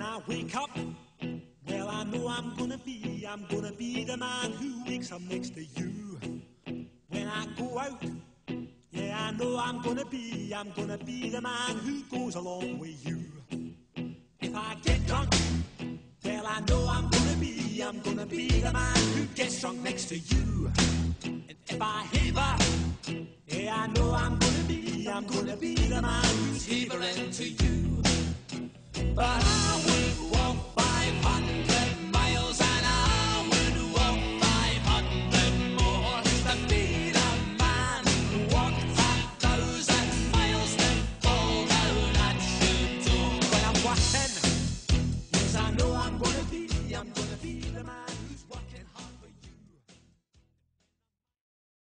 I wake up, well, I know I'm gonna be the man who wakes up next to you. When I go out, yeah, I know I'm gonna be the man who goes along with you. If I get drunk, well, I know I'm gonna be the man who gets drunk next to you. And if I haver, yeah, I know I'm gonna be the man who's havering to you. But I would walk 500